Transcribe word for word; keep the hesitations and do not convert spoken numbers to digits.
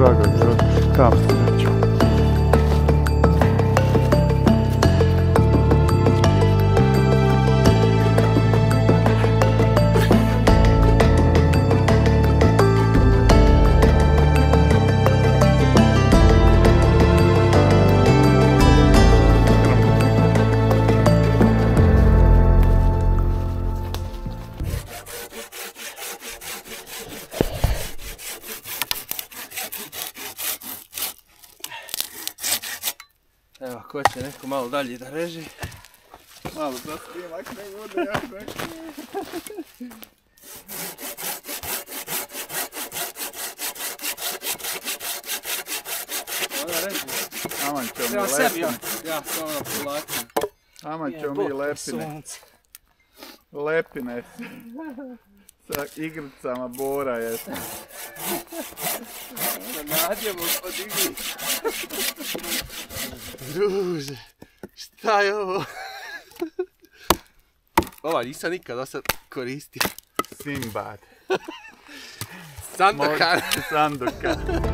drago bilo. Tam sreću. Evo, ko će neko malo dalje da reži. Malo da snimak ne bude jako. Ona reži. Aman ćemo mi Treba sebi ja, lepine. ja samo na povlačim. Aman ćemo mi lepine. Lepine sa igricama Bora jesu. Da nađemo kod igri. Druže, šta je ovo? Ova nisam nikad do sad koristio. Sinbad. Sandokan. Sandokan.